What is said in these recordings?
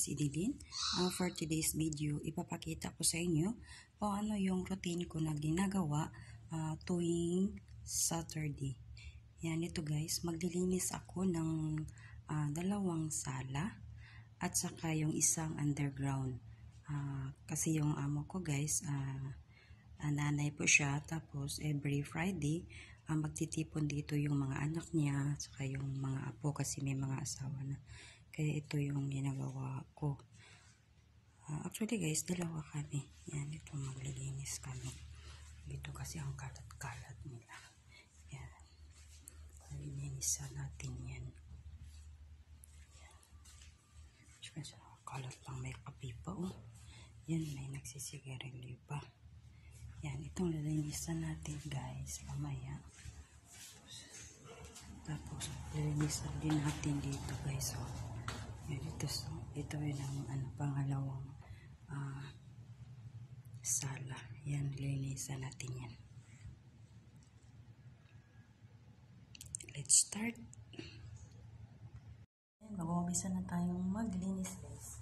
is Idilin. For today's video, ipapakita ko sa inyo kung ano yung routine ko na ginagawa tuwing Saturday. Yan, ito guys, maglilinis ako ng dalawang sala at saka yung isang underground. Kasi yung amo ko guys, nanay po siya, tapos every Friday, magtitipon dito yung mga anak niya, saka yung mga apo kasi may mga asawa na. Kaya ito yung ginagawa ko. Actually guys, dalawa kami. Yan, ito maglilinis kami. Dito kasi ang kalat-kalat nila. Yan. Lilinisan natin yan. Yan. Kalat lang, may kape pa oh. Yan, may nagsisigarilyo pa. Yan, itong lilinisan natin guys, mamaya. Tapos, lilinisan din natin dito guys. So, yan, ito yun ang pangalawang sala. Yan, lilinisan natin yan. Let's start. Yan, mag-umpisa na tayong maglinis guys.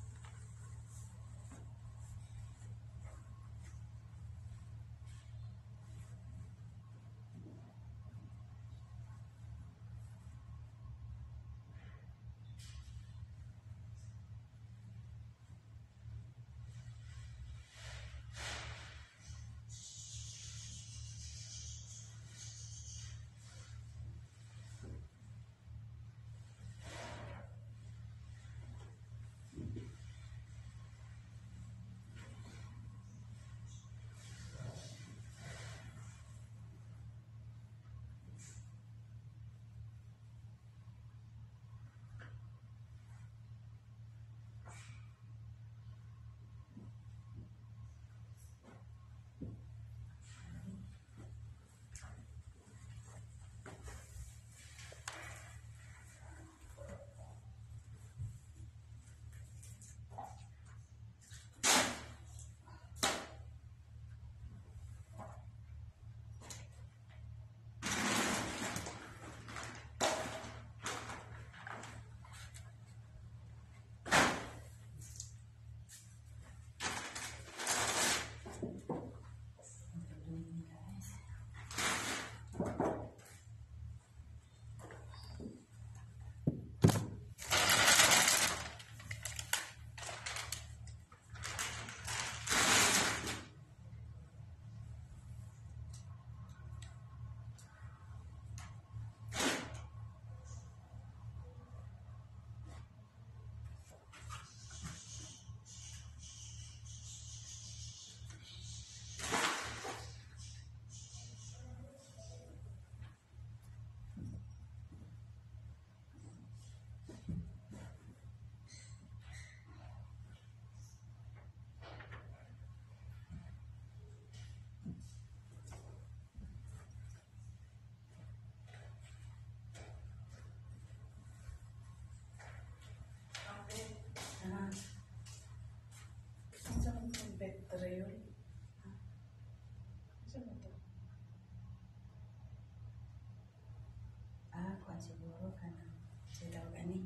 Siguro kanang silaw gani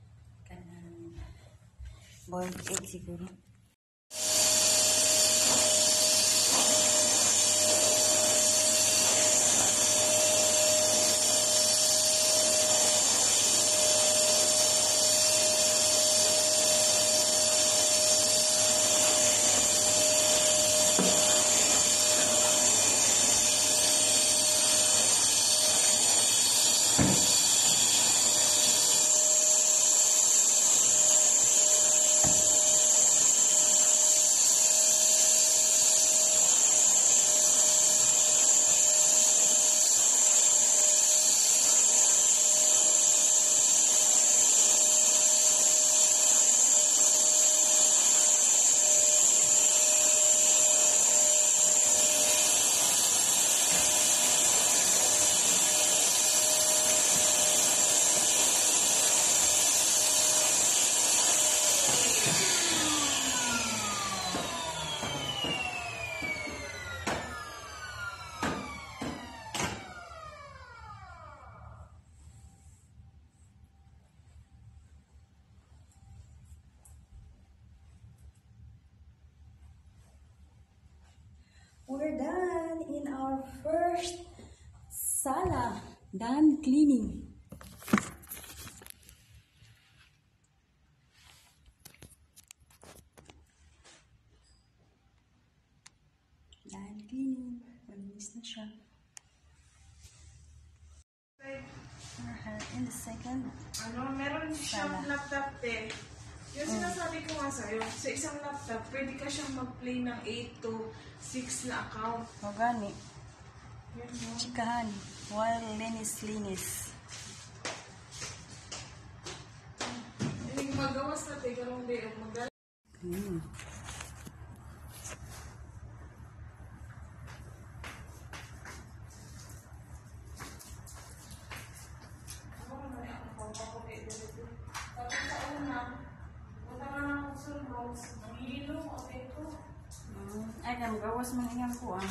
kanang boiled egg siguro. we're done in our first sala. Done cleaning. Done cleaning. Malinis na siya. In the second Meron siyang laptop eh. Yung sinasabi ko nga sa'yo, sa isang laptop, pwede ka siyang mag-play ng 8 to 6 na account. o gani. Yan mo. Chikahan. While linis. Yung magawas natin, karong day, magdala. Ay, kam gawas man iyang kuan.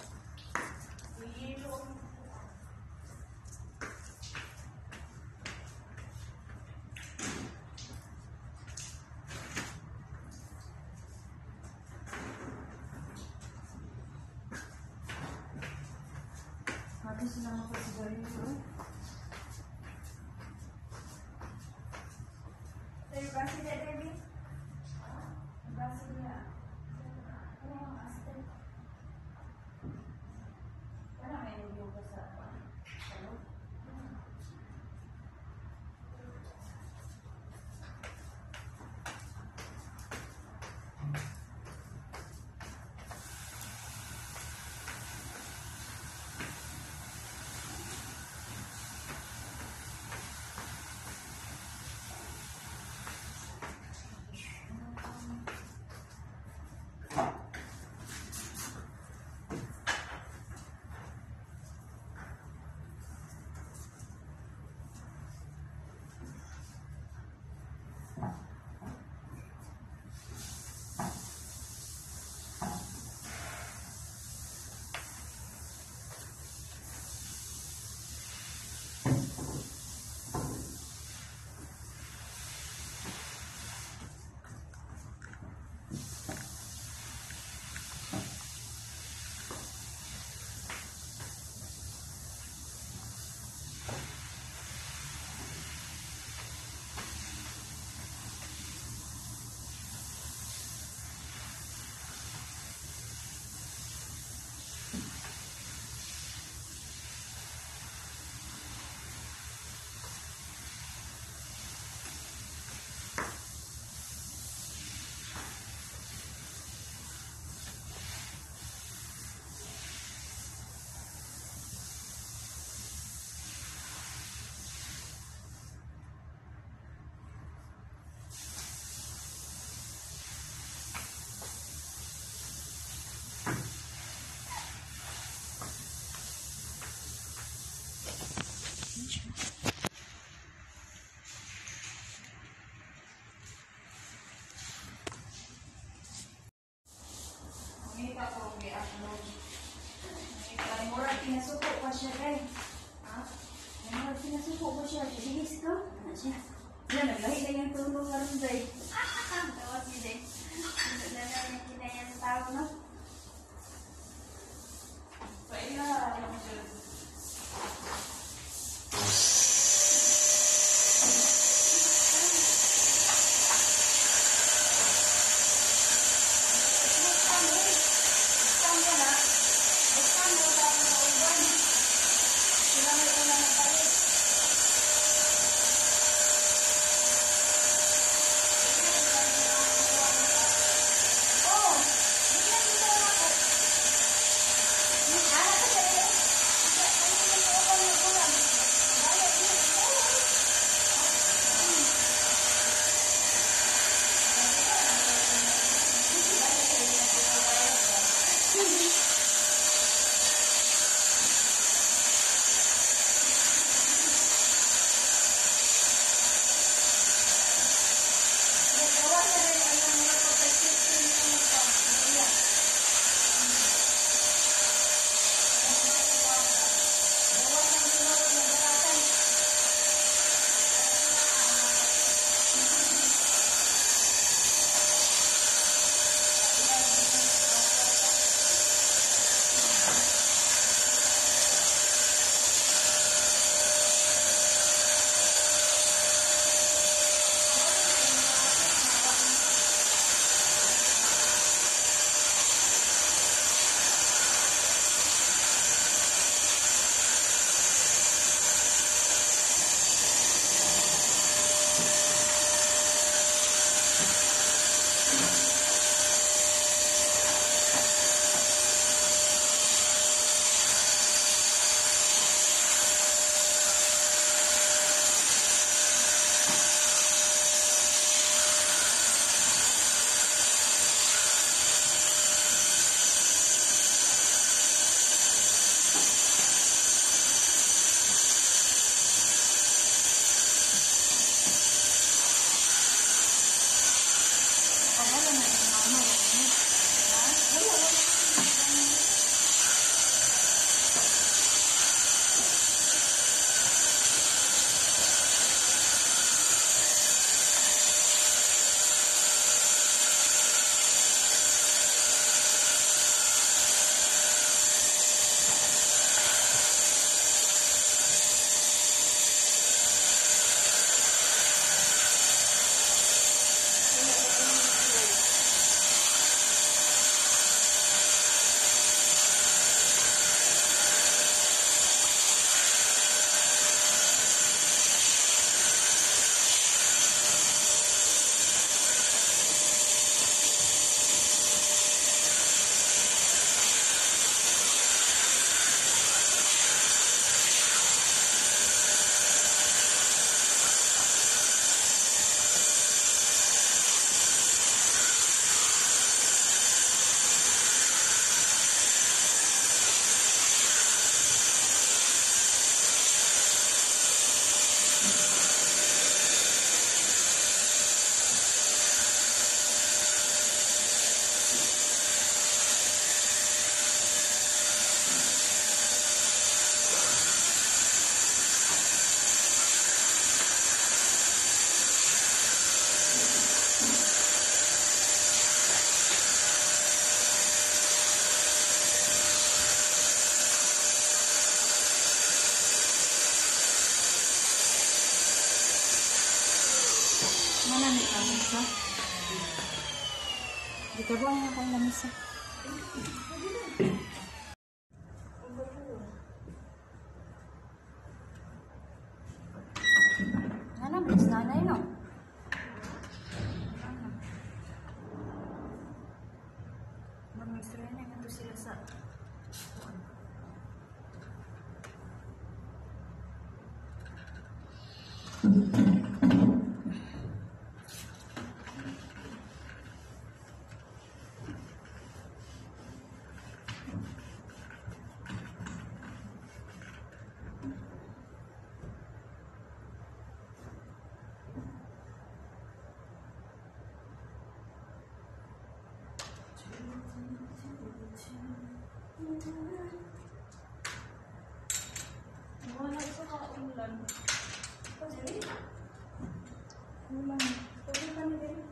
Mati sila makasigarin ito. Tayo kasi na, Debbie? Kasi na. Pinasuko pa siya kay. Pinasuko pa siya. Bilis ka. Ano siya? Yan, naglahi na yung tulong nga rin day. Tawag niya day. Naglahi na kinayan ng tao, no? Paila, alam mo dyan. lamisa. Di ka ba nga akong lamisa? Ano, bilis nanay, no? Mag-mister na ito sila sa... Wala isa ka ulan. Ulan. Pwede ka na din.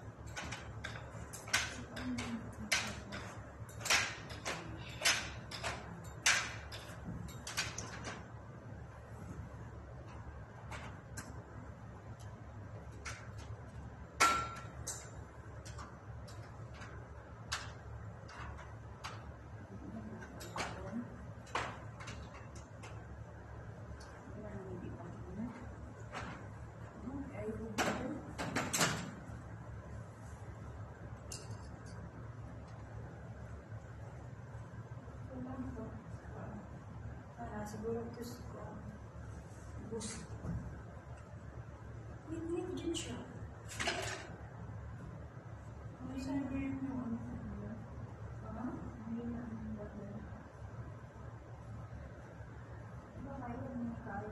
Siguro gusto ko. Gusto. Win-win din siya. Hindi sabi mo ano. Ha? Hindi na. Ba kayo ng kayo?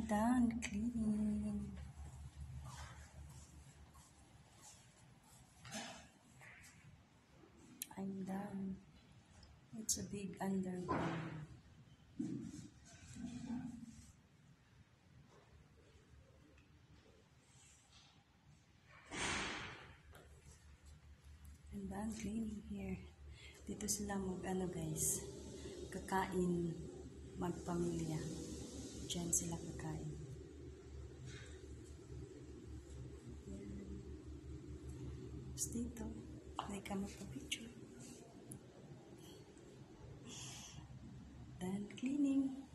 I'm done cleaning. I'm done. It's a big underground. I'm done cleaning here. Dito sila guys, kakain, magpamilya. Diyan sila kakain. Tapos dito, may ka magpa-picture. Done cleaning.